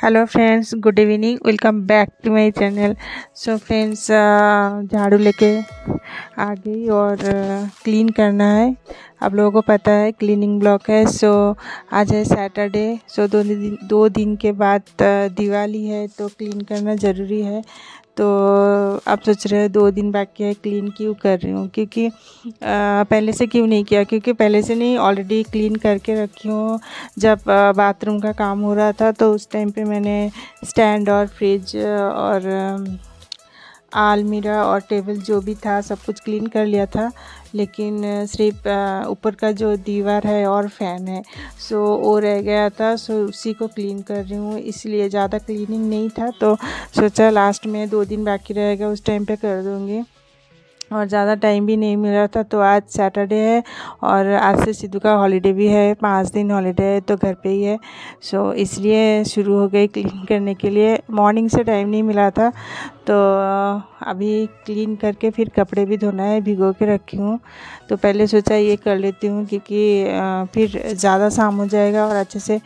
Hello friends, good evening. Welcome back to my channel. So friends, झाड़ू लेके आ गई और क्लीन करना है। आप लोगों को पता है क्लीनिंग ब्लॉक है। सो आज है सैटरडे। सो दो दिन के बाद दिवाली है तो क्लीन करना ज़रूरी है। तो आप सोच रहे हैं 2 दिन बाकी है, क्लीन क्यों कर रही हूँ? क्योंकि पहले से क्यों नहीं किया? क्योंकि पहले से नहीं, ऑलरेडी क्लीन करके रखी हूँ। जब बाथरूम का काम हो रहा था तो उस टाइम पे मैंने स्टैंड और फ्रिज और अलमीरा और टेबल जो भी था सब कुछ क्लीन कर लिया था। लेकिन सिर्फ ऊपर का जो दीवार है और फैन है सो वो रह गया था। सो उसी को क्लीन कर रही हूँ, इसलिए ज़्यादा क्लीनिंग नहीं था तो सोचा लास्ट में 2 दिन बाकी रहेगा उस टाइम पे कर दूँगी। और ज़्यादा टाइम भी नहीं मिल रहा था तो आज सैटरडे है और आज से सिद्धू का हॉलीडे भी है। 5 दिन हॉलीडे है तो घर पे ही है। सो इसलिए शुरू हो गई क्लीन करने के लिए। मॉर्निंग से टाइम नहीं मिला था तो अभी क्लीन करके फिर कपड़े भी धोना है, भिगो के रखी हूँ। तो पहले सोचा ये कर लेती हूँ क्योंकि फिर ज़्यादा शाम हो जाएगा और अच्छे से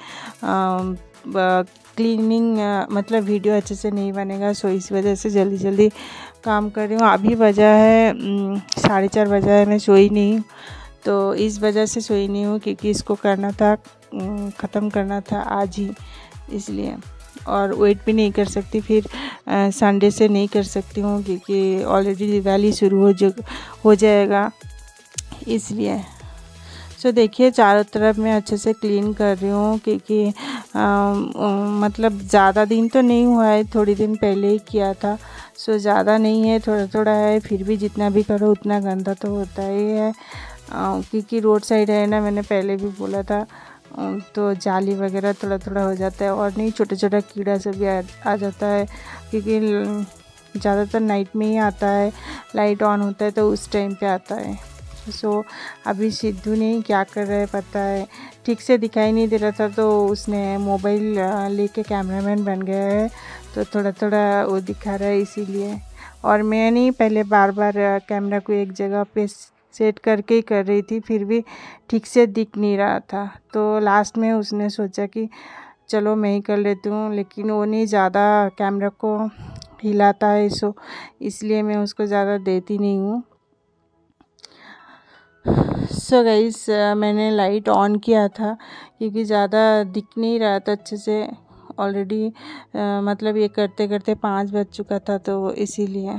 क्लीनिंग मतलब वीडियो अच्छे से नहीं बनेगा। सो इस वजह से जल्दी जल्दी काम कर रही हूँ। अभी बजा है 4:30 बजा है, मैं सोई नहीं तो इस वजह से सोई नहीं हूँ क्योंकि इसको करना था, ख़त्म करना था आज ही, इसलिए। और वेट भी नहीं कर सकती, फिर संडे से नहीं कर सकती हूँ क्योंकि ऑलरेडी दिवाली शुरू हो जाएगा, इसलिए। सो देखिए चारों तरफ मैं अच्छे से क्लीन कर रही हूँ क्योंकि मतलब ज़्यादा दिन तो नहीं हुआ है, थोड़ी दिन पहले ही किया था। सो ज़्यादा नहीं है, थोड़ा थोड़ा है, फिर भी जितना भी करो उतना गंदा तो होता ही है। क्योंकि रोड साइड है ना, मैंने पहले भी बोला था, तो जाली वगैरह थोड़ा थोड़ा हो जाता है और नहीं छोटा छोटा कीड़ा सब भी आ जाता है क्योंकि ज़्यादातर नाइट में ही आता है। लाइट ऑन होता है तो उस टाइम पे आता है। सो अभी सिद्धू ने क्या कर रहा है पता है, ठीक से दिखाई नहीं दे रहा था तो उसने मोबाइल लेके कैमरामैन बन गया है तो थोड़ा थोड़ा वो दिखा रहा है, इसीलिए। और मैं नहीं, पहले बार बार कैमरा को एक जगह पे सेट करके ही कर रही थी, फिर भी ठीक से दिख नहीं रहा था। तो लास्ट में उसने सोचा कि चलो मैं ही कर लेती हूँ, लेकिन वो नहीं ज़्यादा कैमरा को हिलाता है, सो इसलिए मैं उसको ज़्यादा देती नहीं हूँ। सो गाइस, मैंने लाइट ऑन किया था क्योंकि ज़्यादा दिख नहीं रहा था अच्छे से। ऑलरेडी मतलब ये करते करते 5 बज चुका था तो इसीलिए।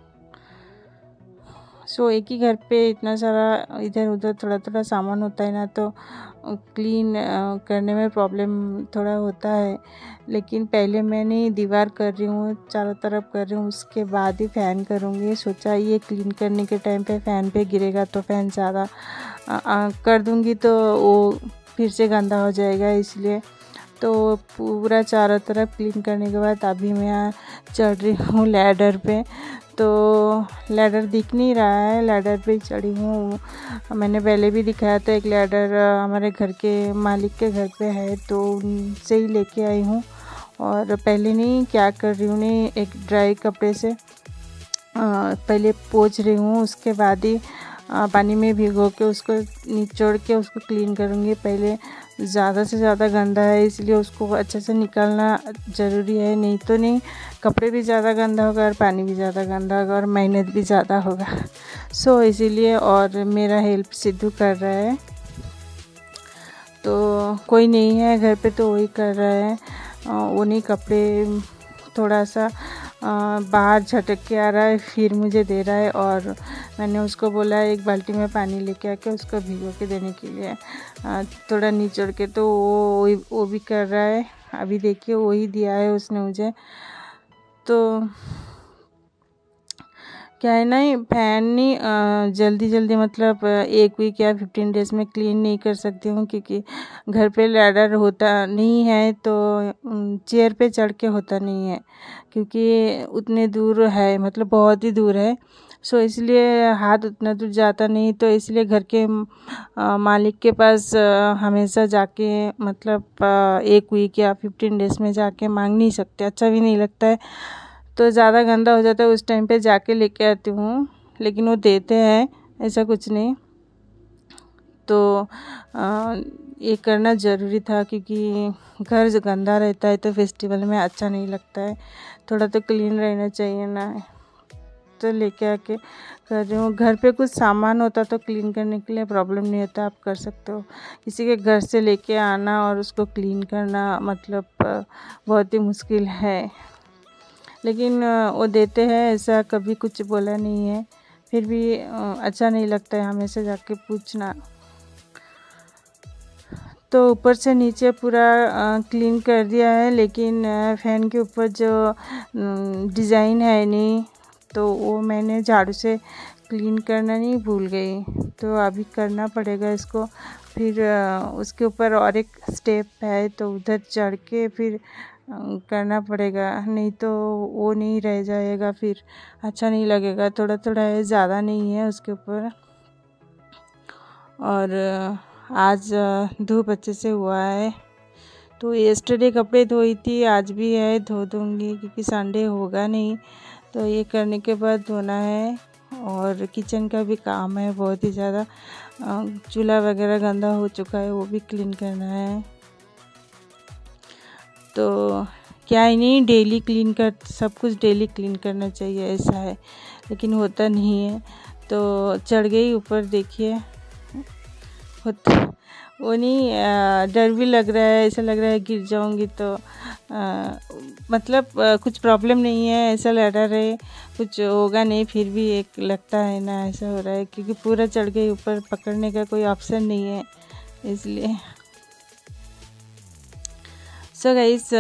सो एक ही घर पे इतना सारा इधर उधर थोड़ा थोड़ा सामान होता है ना तो क्लीन करने में प्रॉब्लम थोड़ा होता है। लेकिन पहले मैंने दीवार कर रही हूँ, चारों तरफ कर रही हूँ, उसके बाद ही फ़ैन करूँगी। सोचा ये क्लीन करने के टाइम पे फ़ैन पे गिरेगा तो फ़ैन ज़्यादा कर दूँगी तो वो फिर से गंदा हो जाएगा, इसलिए। तो पूरा चारों तरफ क्लीन करने के बाद अभी मैं चढ़ रही हूँ लैडर पे। तो लैडर दिख नहीं रहा है, लैडर पे चढ़ी हूँ। मैंने पहले भी दिखाया था, एक लैडर हमारे घर के मालिक के घर पे है तो उनसे ही लेके आई हूँ। और पहले नहीं क्या कर रही हूँ, नहीं एक ड्राई कपड़े से पहले पोंछ रही हूँ, उसके बाद ही पानी में भिगो के उसको निचोड़ के उसको क्लीन करूँगी। पहले ज़्यादा से ज़्यादा गंदा है इसलिए उसको अच्छे से निकालना ज़रूरी है, नहीं तो नहीं कपड़े भी ज़्यादा गंदा होगा और पानी भी ज़्यादा गंदा होगा और मेहनत भी ज़्यादा होगा। सो इसीलिए, और मेरा हेल्प सिद्धू कर रहा है तो कोई नहीं है घर पे तो वही कर रहा है। वो नहीं, कपड़े थोड़ा सा बाहर झटक के आ रहा है फिर मुझे दे रहा है और मैंने उसको बोला है एक बाल्टी में पानी लेके आके उसको भिगो के देने के लिए, थोड़ा निचोड़ के, तो वो भी कर रहा है। अभी देखिए वही दिया है उसने मुझे। तो क्या है ना, फैन नहीं जल्दी जल्दी मतलब 1 वीक या 15 डेज़ में क्लीन नहीं कर सकती हूँ क्योंकि घर पे लैडर होता नहीं है तो चेयर पे चढ़ के होता नहीं है क्योंकि उतने दूर है, मतलब बहुत ही दूर है। सो इसलिए हाथ उतना दूर जाता नहीं, तो इसलिए घर के मालिक के पास हमेशा जाके मतलब 1 वीक या 15 डेज़ में जाके मांग नहीं सकते, अच्छा भी नहीं लगता है। तो ज़्यादा गंदा हो जाता है उस टाइम पे जाके लेके आती हूँ, लेकिन वो देते हैं, ऐसा कुछ नहीं। तो ये करना ज़रूरी था, क्योंकि घर जो गंदा रहता है तो फेस्टिवल में अच्छा नहीं लगता है, थोड़ा तो क्लीन रहना चाहिए ना। तो लेके आके कर रही हूँ। घर पे कुछ सामान होता तो क्लीन करने के लिए प्रॉब्लम नहीं होता, आप कर सकते हो। किसी के घर से लेके आना और उसको क्लीन करना मतलब बहुत ही मुश्किल है, लेकिन वो देते हैं, ऐसा कभी कुछ बोला नहीं है। फिर भी अच्छा नहीं लगता है हमेशा जाके पूछना। तो ऊपर से नीचे पूरा क्लीन कर दिया है, लेकिन फ़ैन के ऊपर जो डिज़ाइन है नहीं, तो वो मैंने झाड़ू से क्लीन करना नहीं भूल गई, तो अभी करना पड़ेगा इसको। फिर उसके ऊपर और एक स्टेप है, तो उधर चढ़ के फिर करना पड़ेगा, नहीं तो वो नहीं रह जाएगा, फिर अच्छा नहीं लगेगा। थोड़ा थोड़ा है, ज़्यादा नहीं है उसके ऊपर। और आज धूप अच्छे से हुआ है, तो येस्टरडे कपड़े धोई थी, आज भी है, धो दूँगी क्योंकि संडे होगा नहीं। तो ये करने के बाद धोना है। और किचन का भी काम है बहुत ही ज़्यादा, चूल्हा वगैरह गंदा हो चुका है, वो भी क्लीन करना है। तो क्या ही नहीं, डेली क्लीन कर, सब कुछ डेली क्लीन करना चाहिए, ऐसा है, लेकिन होता नहीं है। तो चढ़ गई ऊपर, देखिए होता वो नहीं, डर भी लग रहा है, ऐसा लग रहा है गिर जाऊंगी तो मतलब कुछ प्रॉब्लम नहीं है, ऐसा लग रहा है कुछ होगा नहीं, फिर भी एक लगता है ना, ऐसा हो रहा है क्योंकि पूरा चढ़ गई ऊपर, पकड़ने का कोई ऑप्शन नहीं है, इसलिए। सो गाइस,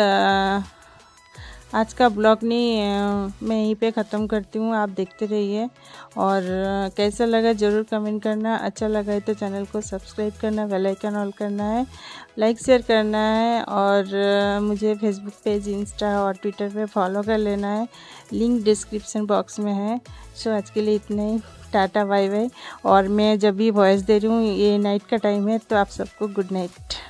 आज का ब्लॉग नहीं मैं यहीं पे ख़त्म करती हूँ, आप देखते रहिए। और कैसा लगा ज़रूर कमेंट करना, अच्छा लगा है तो चैनल को सब्सक्राइब करना, बेल आइकन ऑल करना है, लाइक शेयर करना है। और मुझे फेसबुक पेज, इंस्टा और ट्विटर पे फॉलो कर लेना है, लिंक डिस्क्रिप्शन बॉक्स में है। सो आज के लिए इतना ही, टाटा बाय बाय। और मैं जब भी वॉइस दे रही हूँ, ये नाइट का टाइम है, तो आप सबको गुड नाइट।